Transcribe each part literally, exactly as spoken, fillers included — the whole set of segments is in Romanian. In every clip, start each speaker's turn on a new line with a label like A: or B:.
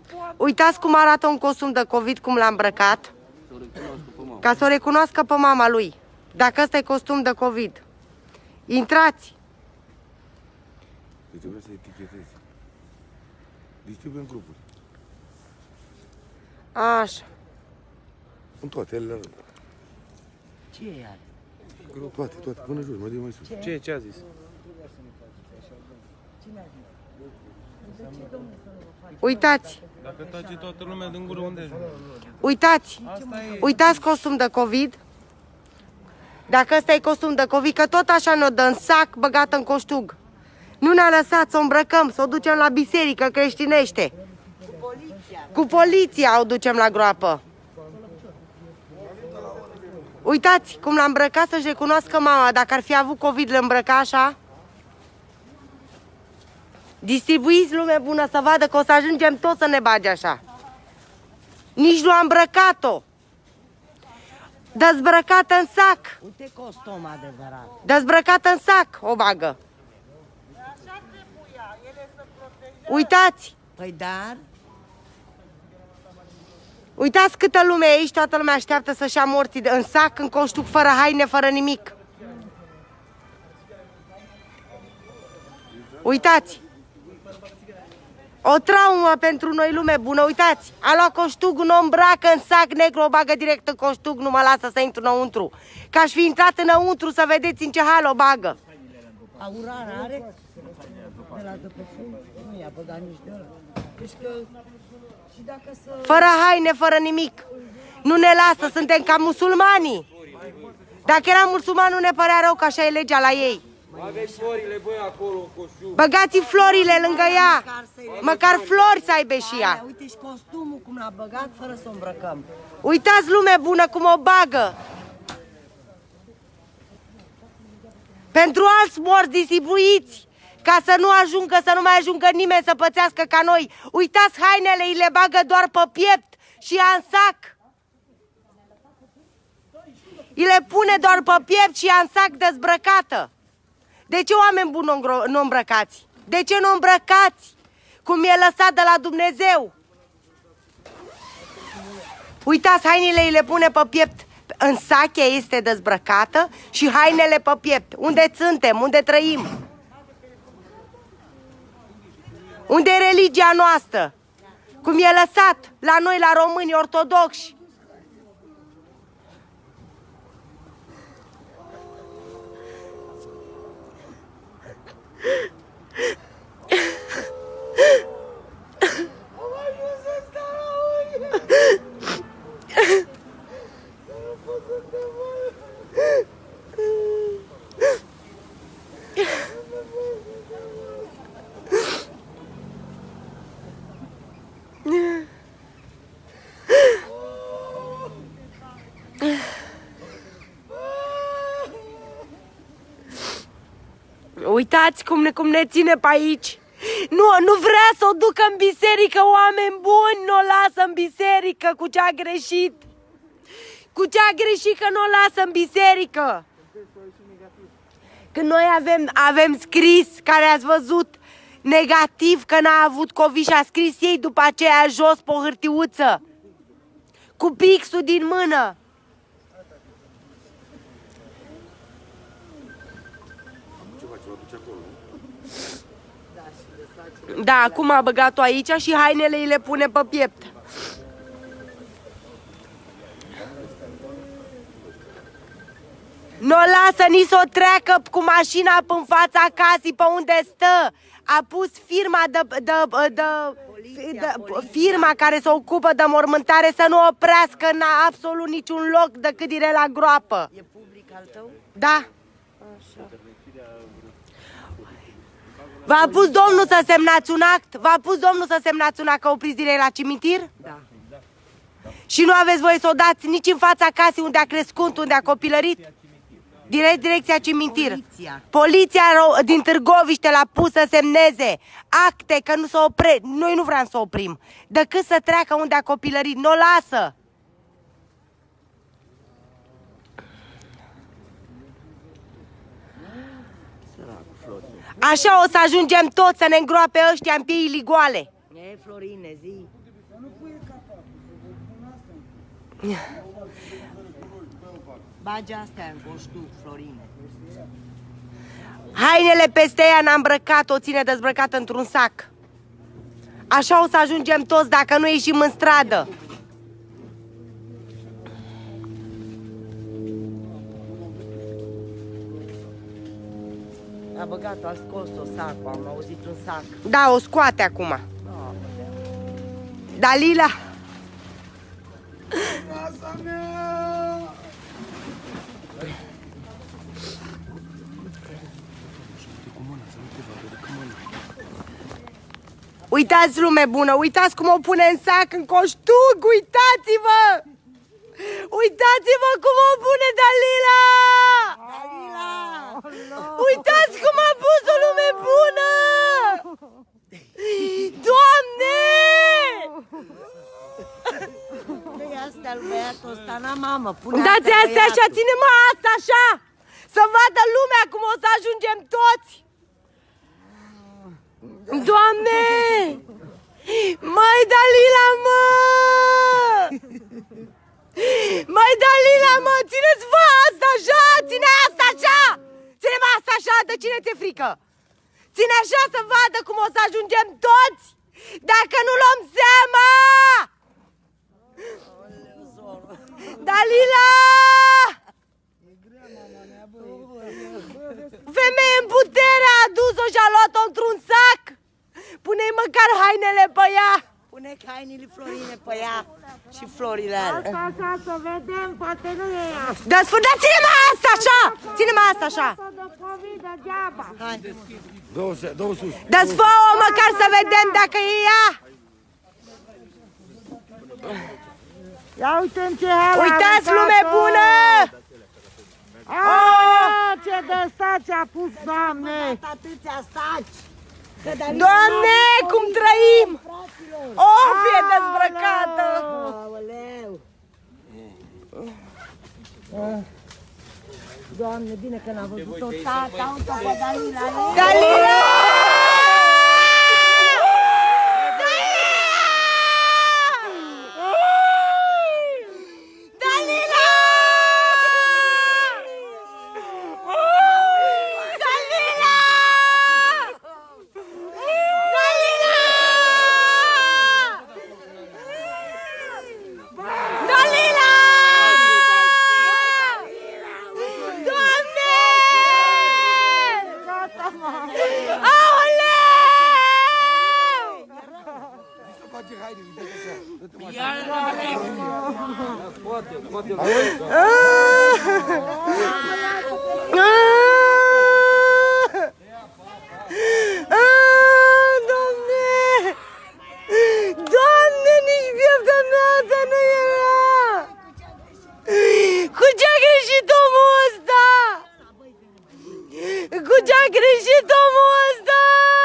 A: Uitați cum arată un costum de COVID, cum l-a îmbrăcat. Ca să o recunoască pe mama lui. Dacă ăsta e costum de COVID. Intrați!
B: Deci trebuie să etichetezi. Distribuie în grupuri.
A: Așa.
B: În toate, ele la rând.
C: Ce e are?
B: Toate, toate, până jos, mai de mai sus.
D: Ce, ce a zis?
A: Uitați!
D: Dacă tace toată lumea din gură, unde e?
A: Uitați! Uitați costum de COVID. Dacă ăsta e costum de COVID, că tot așa ne-o dă în sac, băgat în coștug. Nu ne-a lăsat să o îmbrăcăm, să o ducem la biserică creștinește. Cu poliția. Cu poliția o ducem la groapă. Uitați cum l-a îmbrăcat să-și recunoască mama. Dacă ar fi avut COVID, le îmbrăca așa. Distribuiți, lume bună, să vadă că o să ajungem toți să ne bage așa. Nici nu a îmbrăcat-o. Dezbrăcată în sac.
C: Uite costum adevărat.
A: Dezbrăcată în sac o bagă. Uitați.
C: Păi dar?
A: Uitați câtă lume e aici, toată lumea așteaptă să-și ia morții în sac, în coștuc, fără haine, fără nimic. Uitați. O traumă pentru noi, lume bună, uitați. A luat coștugul, nu o îmbracă în sac negru, o bagă direct în coștug, nu mă lasă să intru înăuntru. Că aș fi intrat înăuntru să vedeți în ce hal o bagă.
C: Aurara are? De la după fund? Nu i-a băgat nici de ăla. Deci că... Și dacă să...
A: Fără haine, fără nimic. Nu ne lasă, suntem ca musulmanii. Dacă eram musulmani, nu ne părea rău că așa e legea la ei.
D: Aveți florile, băi, acolo, în coștium.
A: Băgați florile lângă ea. Măcar flori să aibă și ea.
C: Uite și costumul cum l-a băgat fără să o îmbrăcăm.
A: Uitați, lume bună, cum o bagă. Pentru alți morți distribuiți. Ca să nu ajungă, să nu mai ajungă nimeni să pățească ca noi. Uitați hainele, îi le bagă doar pe piept și ea în sac. Îi le pune doar pe piept și ea în sac dezbrăcată. De ce, oameni buni, nu îmbrăcați? De ce nu îmbrăcați? Cum e lăsat de la Dumnezeu. Uitați, hainele îi le pune pe piept. În sac ea este dezbrăcată și hainele pe piept. Unde suntem? Unde trăim? Unde e religia noastră? Cum e lăsat la noi, la români ortodoxi. Uitați cum ne, cum ne ține pe aici. Nu, nu vrea să o ducă în biserică, oameni buni, nu o lasă în biserică cu ce a greșit. Cu ce a greșit că nu o lasă în biserică. Când noi avem, avem scris, care ați văzut, negativ că n-a avut COVID și a scris ei după aceea jos pe o hârtiuță. Cu pixul din mână. Da, acum a băgat-o aici și hainele îi le pune pe piept. Nu o lasă nici să o treacă cu mașina în fața casei pe unde stă. A pus firma de, de, de, poliția, de poliția. firma care se ocupă de mormântare să nu oprească în absolut niciun loc decât dire la groapă.
C: E public al tău?
A: Da. Așa. V-a pus domnul să semnați un act? V-a pus domnul să semnați un act că opriți direct la cimitir?
C: Da.
A: Și nu aveți voie să o dați nici în fața casei unde a crescut, unde a copilărit? Direct direcția cimitir.
C: Poliția.
A: Poliția din Târgoviște l-a pus să semneze acte că nu se opre. Noi nu vrem să oprim. Decât să treacă unde a copilărit. Nu o lasă. Așa o să ajungem toți să ne îngroape ăștia în pieile goale.
C: E, Florine, zi. Bagi astea în coștuc, Florine.
A: Hainele peste ea n-a îmbrăcat, o ține dezbrăcată într-un sac. Așa o să ajungem toți dacă nu ieșim în stradă.
C: A băgat-o, a scos-o sacul, am auzit un sac.
A: Da, o scoate acum. Dalila!
B: Casa mea!
A: Uitați, lume bună, uitați cum o pune în sac, în coștuc, uitați-vă! Uitați-vă cum o pune Dalila!
C: Dalila!
A: Uitați cum a pus-o, lume bună! Doamne!
C: Dă-i astea lui băiatul ăsta, n-a mamă, pune
A: Dați astea așa, ține-mă asta așa! Să vadă lumea cum o să ajungem toți! Doamne! Măi, Dalila, mă! Măi, Dalila, mă! Țineți-vă asta așa! Ține asta așa! Ține-mă asta așa! De cine ți-e frică? Ține așa să vadă cum o să ajungem toți! Dacă nu luăm seama! Dalila! Femeie în putere a adus-o și a luat-o într-un sac! Pune-i măcar hainele pe ea!
C: Pune hainele Florine pe ea și florile alea.
E: Asta așa să vedem, poate nu e ea.
A: Da, da, ține-mă asta așa! Ține-mă asta așa!
E: De COVID degeaba.
C: Hai.
B: Două, două sus.
A: Dă-ți fă-o măcar să vedem dacă e ea!
E: Ia uite în ce hal a
A: Uitați,
E: aruncat-o.
A: lume bună!
E: Aaa, ce de saci a pus, Doamne!
C: Atâția saci. Că Dalila
A: Doamne,
C: n-a avut
A: cum
C: COVID,
A: trăim!
C: fraților.
A: O, fie dezbrăcată!
C: Aoleu. Doamne, bine că n-a văzut-o tata, uite-o pe Dalila.
A: Dalila! Dalila! Dalila! Dalila! Dalila! Doamne! Aoleu!
B: Să face haine, uite așa.
D: Poate, poate.
A: Doamne! Doamne, nici viața mea ta nu era! Cu ce-a greșit omul ăsta? Cu ce-a greșit omul ăsta?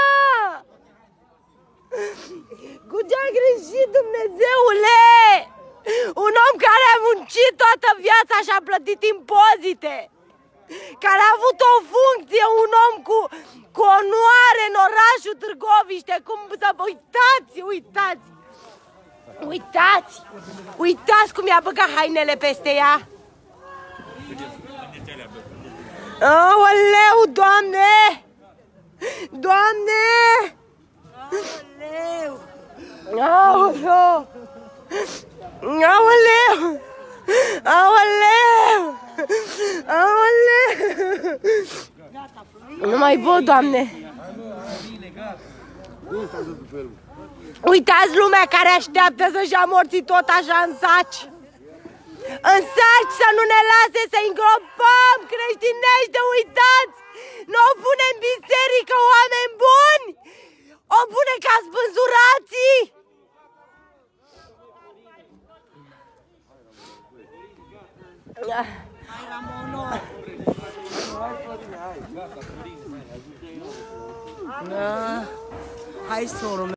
A: Cu ce-a greșit, Dumnezeule? Un om care a muncit toată viața și a plătit impozite, care a avut o funcție, un om cu, cu onoare în orașul Târgoviște, cum să... Uitați, uitați! Uitați! Uitați cum i-a băgat hainele peste ea! Aoleu, Doamne! Doamne!
C: Aoleu.
A: Aoleu! Aoleu! Aoleu! Aoleu! Nu mai pot, Doamne! Uitați lumea care așteaptă să-și amorți tot așa în saci! În saci să nu ne lase să îngropăm creștinește, uitați! Nu o pune în biserică, oameni buni! O pune ca spânzurații!
C: Hai, soră.